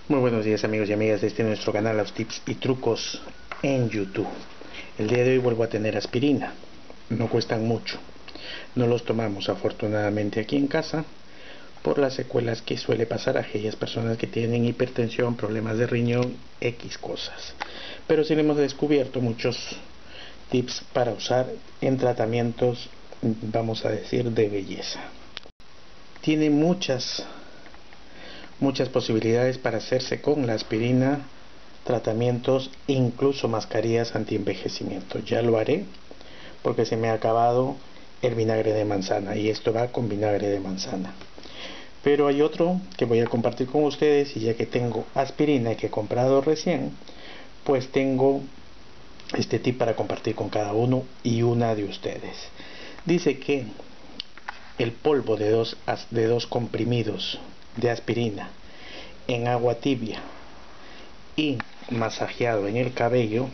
Muy buenos días amigos y amigas de nuestro canal Los Tips y Trucos en YouTube. El día de hoy vuelvo a tener aspirina. No cuestan mucho. No los tomamos afortunadamente aquí en casa por las secuelas que suele pasar a aquellas personas que tienen hipertensión, problemas de riñón, X cosas. Pero sí hemos descubierto muchos tips para usar en tratamientos, vamos a decir, de belleza. Tiene muchas posibilidades para hacerse con la aspirina, tratamientos, incluso mascarillas anti-envejecimiento. Ya lo haré porque se me ha acabado el vinagre de manzana y esto va con vinagre de manzana. Pero hay otro que voy a compartir con ustedes, y ya que tengo aspirina que he comprado recién, pues tengo este tip para compartir con cada uno y una de ustedes. Dice que el polvo de dos comprimidos de aspirina en agua tibia y masajeado en el cabello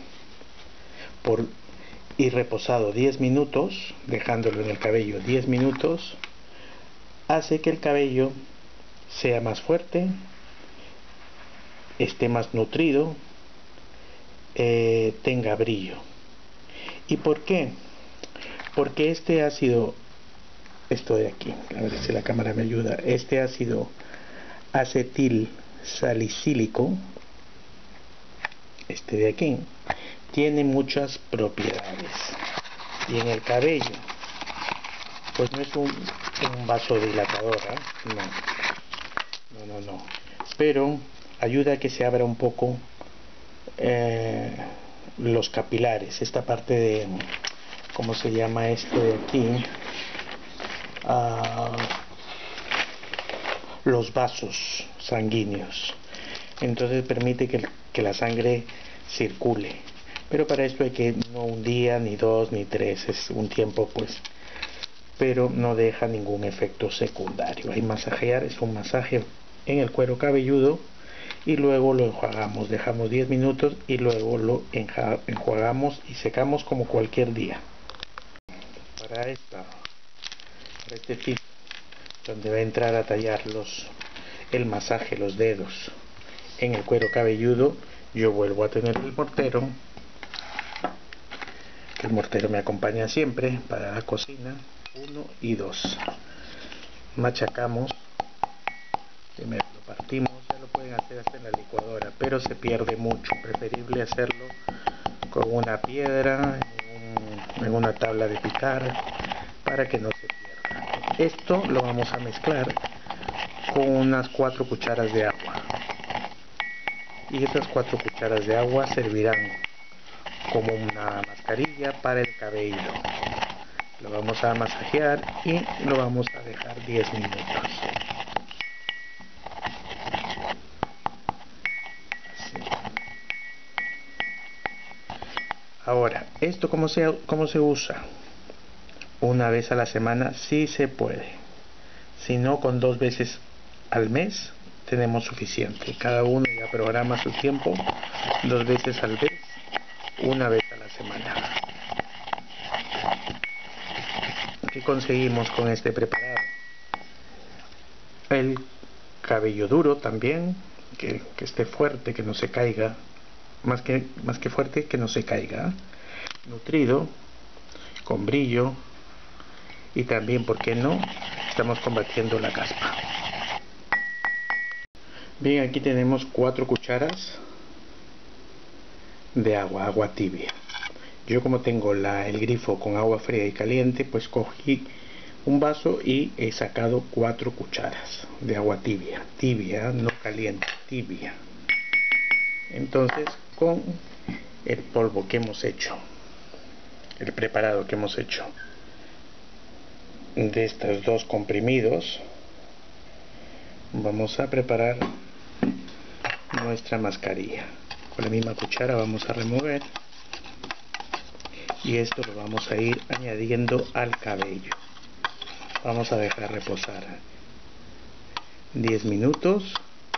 y reposado 10 minutos, dejándolo en el cabello 10 minutos, hace que el cabello sea más fuerte, esté más nutrido, tenga brillo. ¿Y por qué? Porque este ácido, esto de aquí, a ver si la cámara me ayuda, este ácido acetil salicílico, este de aquí, tiene muchas propiedades. Y en el cabello, pues no es un vasodilatador, no, pero ayuda a que se abra un poco los capilares, esta parte de, ¿cómo se llama esto de aquí? Los vasos sanguíneos. Entonces permite que la sangre circule, pero para esto hay que no un día, ni dos, ni tres, es un tiempo pues, pero no deja ningún efecto secundario. Hay masajear, es un masaje en el cuero cabelludo y luego lo enjuagamos, dejamos 10 minutos y luego lo enjuagamos y secamos como cualquier día. Para este tip, donde va a entrar a tallar el masaje, los dedos en el cuero cabelludo, yo vuelvo a tener el mortero. El mortero me acompaña siempre para la cocina. 1 y 2. Machacamos, primero lo partimos, ya lo pueden hacer hasta en la licuadora, pero se pierde mucho. Preferible hacerlo con una piedra, en una tabla de picar, para que no se pierda. Esto lo vamos a mezclar con unas 4 cucharas de agua. Y estas 4 cucharas de agua servirán como una mascarilla para el cabello. Lo vamos a masajear y lo vamos a dejar 10 minutos. Así. Ahora, ¿esto cómo se usa? Una vez a la semana sí se puede. Si no, con 2 veces al mes tenemos suficiente. Cada uno ya programa su tiempo, 2 veces al mes, una vez a la semana. ¿Qué conseguimos con este preparado? El cabello duro también, que esté fuerte, que no se caiga, más que fuerte, que no se caiga, nutrido, con brillo, y también, ¿por qué no?, estamos combatiendo la caspa. Bien, aquí tenemos 4 cucharas de agua tibia. Yo, como tengo el grifo con agua fría y caliente, pues cogí un vaso y he sacado 4 cucharas de agua tibia, no caliente, tibia. Entonces, con el polvo que hemos hecho, el preparado que hemos hecho de estos 2 comprimidos, vamos a preparar nuestra mascarilla. Con la misma cuchara vamos a remover y esto lo vamos a ir añadiendo al cabello. Vamos a dejar reposar 10 minutos.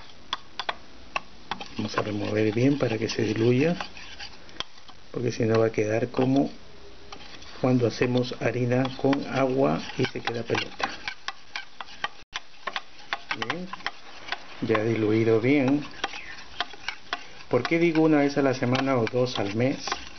Vamos a remover bien para que se diluya, porque si no va a quedar como cuando hacemos harina con agua y se queda pelota. Bien, ya diluido bien. ¿Por qué digo una vez a la semana o dos al mes?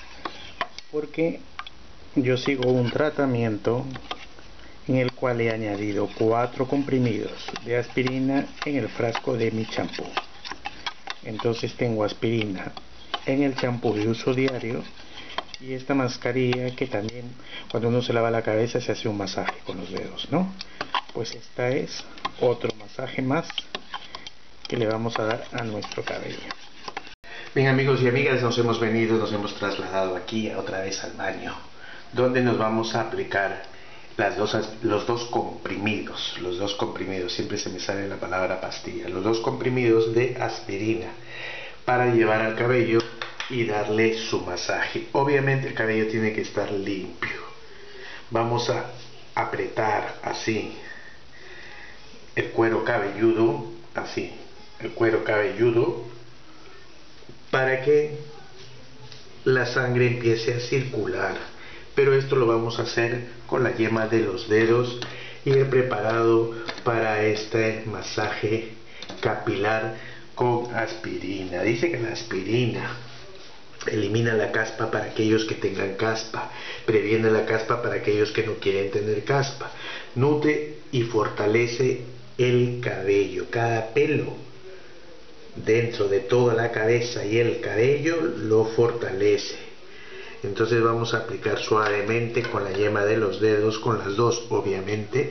Porque yo sigo un tratamiento en el cual he añadido 4 comprimidos de aspirina en el frasco de mi champú. Entonces tengo aspirina en el champú de uso diario y esta mascarilla que también cuando uno se lava la cabeza se hace un masaje con los dedos, ¿no? Pues esta es otro masaje más que le vamos a dar a nuestro cabello. Bien, amigos y amigas, nos hemos trasladado aquí otra vez al baño, donde nos vamos a aplicar los dos comprimidos, siempre se me sale la palabra pastilla, los 2 comprimidos de aspirina para llevar al cabello y darle su masaje. Obviamente el cabello tiene que estar limpio. Vamos a apretar así el cuero cabelludo, así, el cuero cabelludo, para que la sangre empiece a circular. Pero esto lo vamos a hacer con la yema de los dedos y el preparado para este masaje capilar con aspirina. Dice que la aspirina elimina la caspa para aquellos que tengan caspa, previene la caspa para aquellos que no quieren tener caspa, nutre y fortalece el cabello, cada pelo dentro de toda la cabeza y el cabello lo fortalece. Entonces vamos a aplicar suavemente con la yema de los dedos, con las dos obviamente,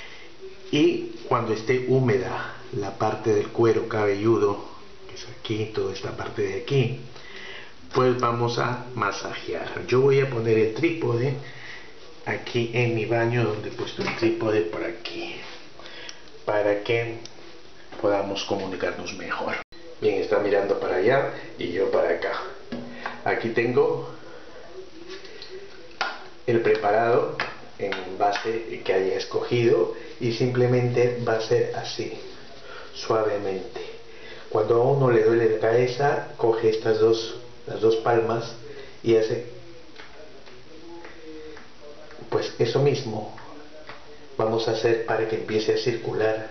y cuando esté húmeda la parte del cuero cabelludo, que es aquí, toda esta parte de aquí, pues vamos a masajear. Yo voy a poner el trípode aquí en mi baño, donde he puesto el trípode por aquí, para que podamos comunicarnos mejor. Bien, está mirando para allá y yo para acá. Aquí tengo el preparado en base que haya escogido y simplemente va a ser así, suavemente. Cuando a uno le duele la cabeza, coge las dos palmas y hace pues eso mismo. Vamos a hacer para que empiece a circular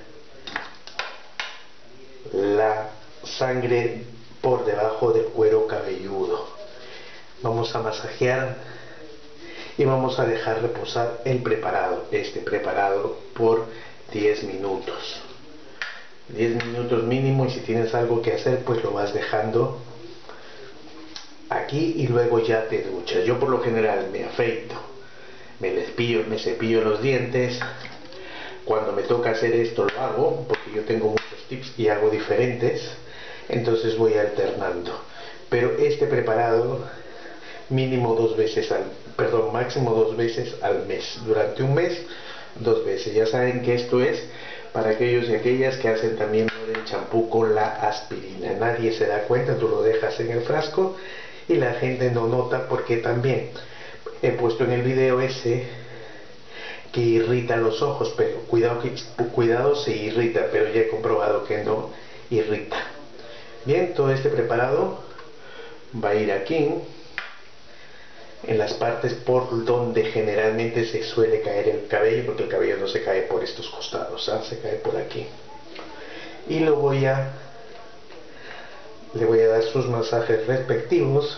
la sangre por debajo del cuero cabelludo. Vamos a masajear y vamos a dejar reposar el preparado, este preparado, por 10 minutos. 10 minutos mínimo, y si tienes algo que hacer pues lo vas dejando aquí y luego ya te duchas. Yo por lo general me afeito, me cepillo los dientes. Cuando me toca hacer esto lo hago, porque yo tengo muchos tips y hago diferentes, entonces voy alternando. Pero este preparado máximo 2 veces al mes. Durante un mes, 2 veces. Ya saben que esto es para aquellos y aquellas que hacen también el champú con la aspirina. Nadie se da cuenta, tú lo dejas en el frasco y la gente no nota, porque también he puesto en el video ese que irrita los ojos, pero cuidado se irrita, pero ya he comprobado que no irrita. Bien, todo este preparado va a ir aquí en las partes por donde generalmente se suele caer el cabello, porque el cabello no se cae por estos costados, se cae por aquí. Y le voy a dar sus masajes respectivos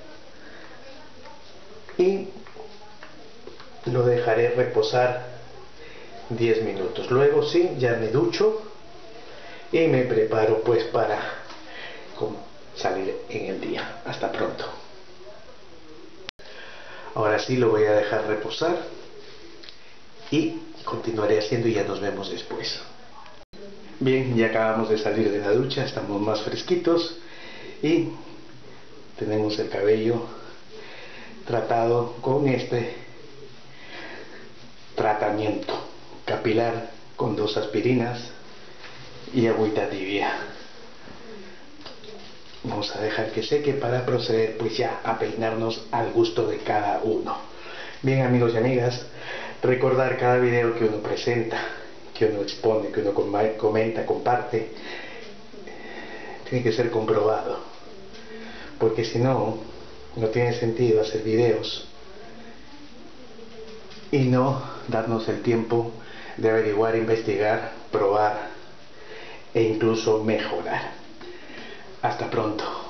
y lo dejaré reposar 10 minutos. Luego sí, ya me ducho y me preparo pues para salir en el día. Hasta pronto. Ahora sí lo voy a dejar reposar y continuaré haciendo y ya nos vemos después. Bien, ya acabamos de salir de la ducha, estamos más fresquitos y tenemos el cabello tratado con este tratamiento capilar con 2 aspirinas y agüita tibia. Vamos a dejar que seque para proceder pues ya a peinarnos al gusto de cada uno. Bien, amigos y amigas, recordar cada video que uno presenta, que uno expone, que uno comenta, comparte, tiene que ser comprobado, porque si no, no tiene sentido hacer videos y no darnos el tiempo de averiguar, investigar, probar e incluso mejorar. Hasta pronto.